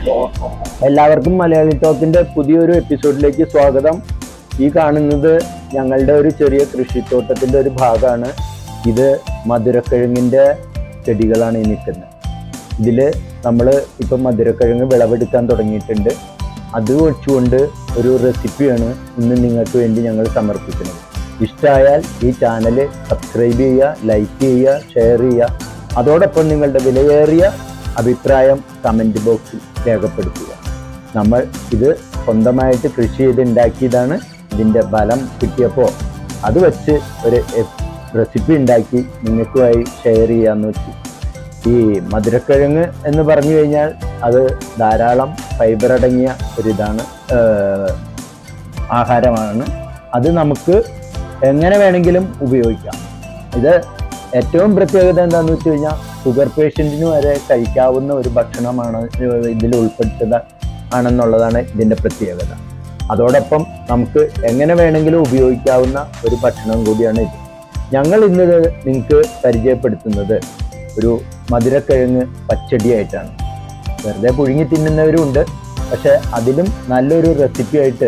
എല്ലാവർക്കും മലയാളി ടോക്കിന്റെ പുതിയൊരു എപ്പിസോഡിലേക്ക് സ്വാഗതം. ഈ കാണുന്നത് ഞങ്ങളുടെ ഒരു ചെറിയ കൃഷിത്തോട്ടത്തിന്റെ ഒരു ഭാഗമാണ്. ഇത് മധുരക്കിഴങ്ങിന്റെ ചെടികളാണ് ഈ നിൽക്കുന്നത്. ഇതില് നമ്മൾ ഇപ്പം മധുരക്കിഴങ്ങ് വിളവെടുക്കാൻ തുടങ്ങിയിട്ടുണ്ട്. അത് വെച്ചുകൊണ്ട് ഒരു റെസിപ്പിയാണ് ഇന്ന് നിങ്ങൾക്ക് വേണ്ടി ഞങ്ങൾ സമർപ്പിക്കുന്നത്. ഇഷ്ടമായാൽ ഈ ചാനൽ സബ്സ്ക്രൈബ് ചെയ്യുക, ലൈക്ക് ചെയ്യുക, ഷെയർ ചെയ്യുക. അതോടൊപ്പം നിങ്ങളുടെ വിലയേറിയ അഭിപ്രായം കമൻറ്റ് ബോക്സിൽ രേഖപ്പെടുത്തുക. നമ്മൾ ഇത് സ്വന്തമായിട്ട് കൃഷി ചെയ്ത് ഉണ്ടാക്കിയതാണ്. ഇതിൻ്റെ ഫലം കിട്ടിയപ്പോൾ അത് വെച്ച് ഒരു റെസിപ്പി ഉണ്ടാക്കി നിങ്ങൾക്കുമായി ഷെയർ ചെയ്യാമെന്ന് വെച്ചു. ഈ മധുരക്കിഴങ്ങ് എന്ന് പറഞ്ഞു കഴിഞ്ഞാൽ അത് ധാരാളം ഫൈബർ അടങ്ങിയ ഒരിതാണ്, ആഹാരമാണ്. അത് നമുക്ക് എങ്ങനെ വേണമെങ്കിലും ഉപയോഗിക്കാം. ഇത് ഏറ്റവും പ്രത്യേകത എന്താണെന്ന് വെച്ച് കഴിഞ്ഞാൽ ഷുഗർ പേഷ്യൻറ്റിന് വരെ കഴിക്കാവുന്ന ഒരു ഭക്ഷണമാണ് ഇതിൽ ഉൾപ്പെടുത്തുക ആണെന്നുള്ളതാണ് ഇതിൻ്റെ പ്രത്യേകത. അതോടൊപ്പം നമുക്ക് എങ്ങനെ വേണമെങ്കിലും ഉപയോഗിക്കാവുന്ന ഒരു ഭക്ഷണം കൂടിയാണ് ഇത്. ഞങ്ങൾ ഇന്ന് നിങ്ങൾക്ക് പരിചയപ്പെടുത്തുന്നത് ഒരു മധുരക്കിഴങ്ങ് പച്ചടിയായിട്ടാണ്. വെറുതെ പുഴുങ്ങി തിന്നുന്നവരും ഉണ്ട്, പക്ഷെ അതിലും നല്ലൊരു റെസിപ്പി ആയിട്ട്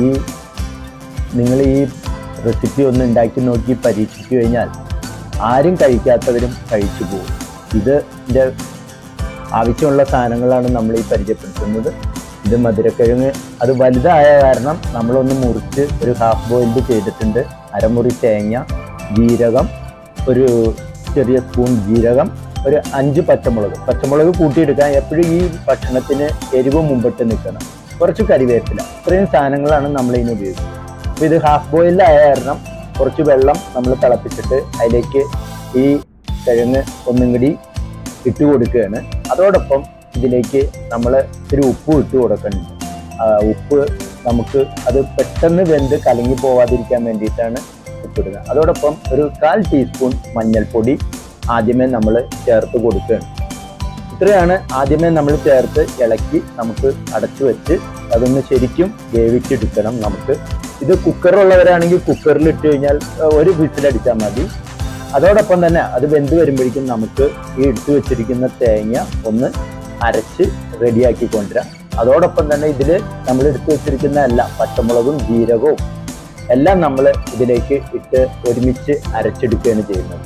നിങ്ങൾ ഈ റെസിപ്പി ഒന്ന് ഉണ്ടാക്കി നോക്കി പരീക്ഷിച്ചു കഴിഞ്ഞാൽ ആരും കഴിക്കാത്തവരും കഴിച്ചു പോകും. ഇതിൻ്റെ ആവശ്യമുള്ള സാധനങ്ങളാണ് നമ്മൾ ഈ പരിചയപ്പെടുത്തുന്നത്. ഇത് മധുരക്കിഴങ്ങ് അത് വലുതായ കാരണം നമ്മളൊന്ന് മുറിച്ച് ഒരു ഹാഫ് ബോയിൽഡ് ചെയ്തിട്ടുണ്ട്. അരമുറി തേങ്ങ, ജീരകം, ഒരു ചെറിയ സ്പൂൺ ജീരകം, ഒരു 5 പച്ചമുളക് കൂട്ടിയെടുക്കാൻ. എപ്പോഴും ഈ ഭക്ഷണത്തിന് എരിവ് മുമ്പിട്ട് നിൽക്കണം. കുറച്ച് കരിവേപ്പില, ഇത്രയും സാധനങ്ങളാണ് നമ്മൾ ഇതിന് ഉപയോഗിക്കുന്നത്. അപ്പോൾ ഇത് ഹാഫ് ബോയിൽഡ് ആയ കാരണം കുറച്ച് വെള്ളം നമ്മൾ തിളപ്പിച്ചിട്ട് അതിലേക്ക് ഈ കിഴങ്ങ് ഒന്നും കൂടി ഇട്ട് കൊടുക്കുകയാണ്. അതോടൊപ്പം ഇതിലേക്ക് നമ്മൾ ഒരു ഉപ്പ് ഇട്ട് കൊടുക്കുന്നുണ്ട്. ഉപ്പ് നമുക്ക് അത് പെട്ടെന്ന് വെന്ത് കലങ്ങി പോവാതിരിക്കാൻ വേണ്ടിയിട്ടാണ് ഉപ്പിടുന്നത്. അതോടൊപ്പം ഒരു 1/4 ടീസ്പൂൺ മഞ്ഞൾപ്പൊടി ആദ്യമേ നമ്മൾ ചേർത്ത് കൊടുക്കുകയാണ്. ഇത്രയാണ് ആദ്യമേ നമ്മൾ ചേർത്ത് ഇളക്കി നമുക്ക് അടച്ചു വെച്ച് അതൊന്ന് ശരിക്കും വേവിച്ചെടുക്കണം. നമുക്ക് ഇത് കുക്കറുള്ളവരാണെങ്കിൽ കുക്കറിൽ ഇട്ട് കഴിഞ്ഞാൽ ഒരു വിസിലടിച്ചാൽ മതി. അതോടൊപ്പം തന്നെ അത് വെന്ത് വരുമ്പോഴേക്കും നമുക്ക് ഈ എടുത്തു വെച്ചിരിക്കുന്ന തേങ്ങ ഒന്ന് അരച്ച് റെഡിയാക്കി കൊണ്ടുവരാം. അതോടൊപ്പം തന്നെ ഇതിൽ നമ്മൾ എടുത്തു വെച്ചിരിക്കുന്ന എല്ലാം പച്ചമുളകും ജീരകവും എല്ലാം നമ്മൾ ഇതിലേക്ക് ഇട്ട് ഒരുമിച്ച് അരച്ചെടുക്കുകയാണ് ചെയ്യുന്നത്.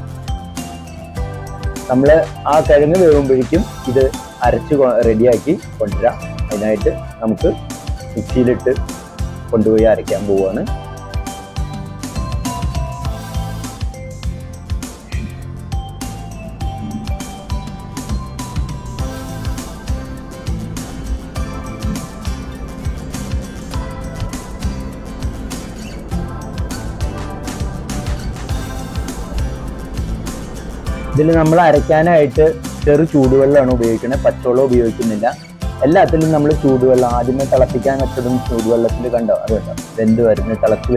നമ്മൾ ആ കിഴങ്ങ് വേവുമ്പോഴേക്കും ഇത് അരച്ച് റെഡിയാക്കി കൊണ്ടുവരാം. അതിനായിട്ട് നമുക്ക് മിക്സിയിലിട്ട് കൊണ്ടുപോയി അരയ്ക്കാൻ പോവുകയാണ്. ഇതിൽ നമ്മൾ അരയ്ക്കാനായിട്ട് ചെറു ചൂടുവെള്ളമാണ് ഉപയോഗിക്കുന്നത്, പച്ചവെള്ളം ഉപയോഗിക്കുന്നില്ല. എല്ലാത്തിലും നമ്മൾ ചൂടുവെള്ളം ആദ്യമേ തിളപ്പിക്കാൻ വെച്ചതും ചൂടുവെള്ളത്തിൽ കണ്ടോ, അത് കേട്ടോ വെന്ത് തിളച്ച്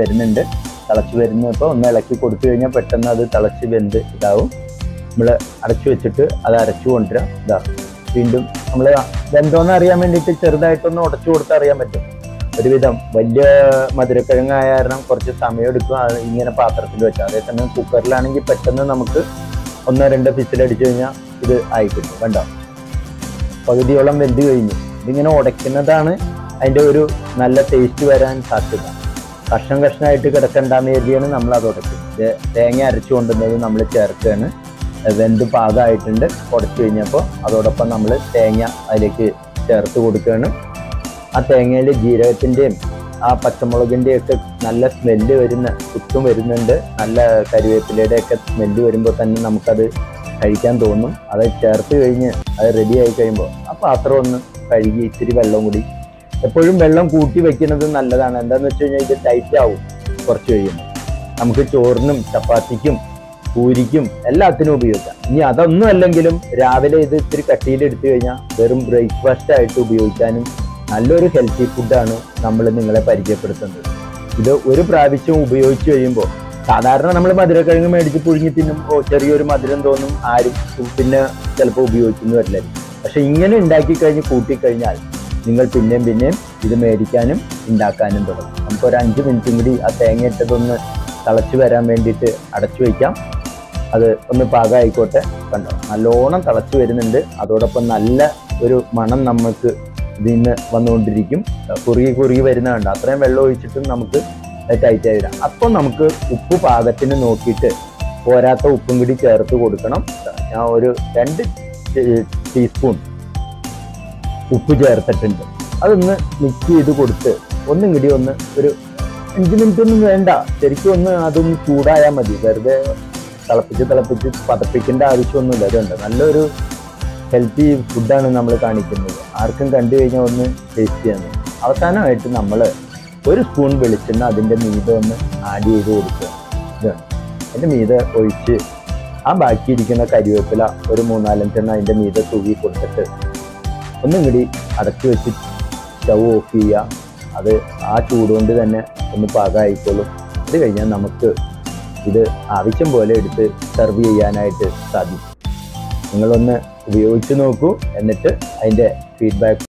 വരുന്നപ്പോൾ ഒന്ന് ഇളക്കി കൊടുത്തു കഴിഞ്ഞാൽ പെട്ടെന്ന് അത് തിളച്ച് വെന്ത് ഇതാവും. നമ്മൾ അടച്ചു വെച്ചിട്ട് അത് അരച്ചു കൊണ്ടുവരാം. ഇതാ വീണ്ടും നമ്മൾ വെന്തോന്ന് അറിയാൻ വേണ്ടിയിട്ട് ചെറുതായിട്ടൊന്ന് ഉടച്ചു കൊടുത്താൽ അറിയാൻ പറ്റും. ഒരുവിധം വലിയ മധുരക്കിഴങ്ങായ കാരണം കുറച്ച് സമയം എടുക്കും ഇങ്ങനെ പാത്രത്തിൽ വെച്ചാൽ. അതേസമയം കുക്കറിലാണെങ്കിൽ പെട്ടെന്ന് നമുക്ക് 1-2 വിസിലടിച്ചു കഴിഞ്ഞാൽ ഇത് ആയി കിട്ടും. കണ്ടോ, പകുതിയോളം വെന്ത് കഴിഞ്ഞു. ഇതിങ്ങനെ ഉടയ്ക്കുന്നതാണ് അതിൻ്റെ ഒരു നല്ല ടേസ്റ്റ് വരാൻ സാധ്യത. കഷ്ണമായിട്ട് കിടക്കണ്ടെന്ന് കരുതിയാണ് നമ്മൾ അത് ഉടയ്ക്കുന്നത്. തേങ്ങ അരച്ചു കൊണ്ടുവന്നത് നമ്മൾ ചേർക്കുകയാണ്. വെന്ത് പാകമായിട്ടുണ്ട്. ഉടച്ചു കഴിഞ്ഞപ്പോൾ അതോടൊപ്പം നമ്മൾ തേങ്ങ അതിലേക്ക് ചേർത്ത് കൊടുക്കുകയാണ്. ആ തേങ്ങയിൽ ജീരകത്തിൻ്റെയും ആ പച്ചമുളകിൻ്റെ ഒക്കെ നല്ല സ്മെല്ല് കുത്തും വരുന്നുണ്ട്. നല്ല കരിവേപ്പിലയുടെ ഒക്കെ സ്മെല്ല് വരുമ്പോൾ തന്നെ നമുക്കത് കഴിക്കാൻ തോന്നും. അത് ചേർത്ത് കഴിഞ്ഞ് അത് റെഡി ആയി കഴിയുമ്പോൾ ആ പാത്രം ഒന്ന് കഴുകി ഇത്തിരി വെള്ളം കൂടി, എപ്പോഴും വെള്ളം കൂട്ടി വെക്കുന്നത് നല്ലതാണ്. എന്താണെന്ന് വെച്ച് കഴിഞ്ഞാൽ ഇത് ടൈറ്റ് ആവും കുറച്ച് കഴിയുമ്പോൾ. നമുക്ക് ചോറിനും ചപ്പാത്തിക്കും പൂരിക്കും എല്ലാത്തിനും ഉപയോഗിക്കാം. ഇനി അതൊന്നും അല്ലെങ്കിലും രാവിലെ ഇത് ഇത്തിരി കട്ടിയിലെടുത്തു കഴിഞ്ഞാൽ വെറും ബ്രേക്ക്ഫാസ്റ്റ് ആയിട്ട് ഉപയോഗിക്കാനും നല്ലൊരു ഹെൽത്തി ഫുഡാണ് നമ്മൾ നിങ്ങളെ പരിചയപ്പെടുത്തുന്നത്. ഇത് ഒരു പ്രാവശ്യം ഉപയോഗിച്ച് കഴിയുമ്പോൾ സാധാരണ നമ്മൾ മധുരക്കിഴങ്ങ് മേടിച്ച് പുഴുങ്ങി തിന്നുമ്പോൾ ചെറിയൊരു മധുരം തോന്നും, ആരും പിന്നെ ചിലപ്പോൾ ഉപയോഗിക്കുന്നു വരില്ല. പക്ഷെ ഇങ്ങനെ ഉണ്ടാക്കി കഴിഞ്ഞ് കൂട്ടിക്കഴിഞ്ഞാൽ നിങ്ങൾ പിന്നെയും ഇത് മേടിക്കാനും ഉണ്ടാക്കാനും തുടങ്ങും. നമുക്കൊരു 5 മിനിറ്റും കൂടി ആ തേങ്ങ ഇട്ടതൊന്ന് തിളച്ച് വരാൻ വേണ്ടിയിട്ട് അടച്ചു വയ്ക്കാം. അത് ഒന്ന് പാകമായിക്കോട്ടെ. കണ്ടോ, നല്ലോണം തിളച്ച് വരുന്നുണ്ട്. അതോടൊപ്പം നല്ല ഒരു മണം നമുക്ക് ഇതിൽ നിന്ന് വന്നുകൊണ്ടിരിക്കും. കുറുകി വരുന്ന കണ്ട അത്രയും വെള്ളം ഒഴിച്ചിട്ടും നമുക്ക് ടൈറ്റായി വരാം. അപ്പോൾ നമുക്ക് ഉപ്പ് പാകത്തിന് നോക്കിയിട്ട് പോരാത്ത ഉപ്പും കൂടി ചേർത്ത് കൊടുക്കണം. ഞാൻ ഒരു 2 ടീസ്പൂൺ ഉപ്പ് ചേർത്തിട്ടുണ്ട്. അതൊന്ന് മിക്സ് ചെയ്ത് കൊടുത്ത് ഒന്നും കൂടി ഒന്ന് ഒരു 5 മിനിറ്റ് ഒന്നും വേണ്ട, ശരിക്കും അതൊന്ന് ചൂടായാൽ മതി. വെറുതെ തിളപ്പിച്ച് പതപ്പിക്കേണ്ട ആവശ്യമൊന്നുമില്ല. അതുകൊണ്ട് നല്ലൊരു ഹെൽത്തി ഫുഡാണ് നമ്മൾ കാണിക്കുന്നത്. ആർക്കും കണ്ടു കഴിഞ്ഞാൽ ഒന്ന് ടേസ്റ്റ് ചെയ്യാൻ. അവസാനമായിട്ട് നമ്മൾ 1 സ്പൂൺ വെളിച്ചെണ്ണ അതിൻ്റെ മീതെ ഒന്ന് ആഡ് ചെയ്ത് കൊടുക്കുക. അതിൻ്റെ മീതെ ഒഴിച്ച് ആ ബാക്കിയിരിക്കുന്ന കരിവേപ്പില ഒരു 3-4 അതിൻ്റെ മീതെ തൂവി കൊടുത്തിട്ട് ഒന്നും കൂടി അടച്ചു വെച്ച് സ്റ്റൗ ഓഫ് ചെയ്യുക. അത് ആ ചൂടുകൊണ്ട് തന്നെ ഒന്ന് പാകമായിക്കോളും. അത് കഴിഞ്ഞാൽ നമുക്ക് ഇത് ആവശ്യം പോലെ എടുത്ത് സെർവ് ചെയ്യാനായിട്ട് സാധിക്കും. നിങ്ങളൊന്ന് ഉപയോഗിച്ച് നോക്കൂ, എന്നിട്ട് അതിൻ്റെ ഫീഡ്ബാക്ക്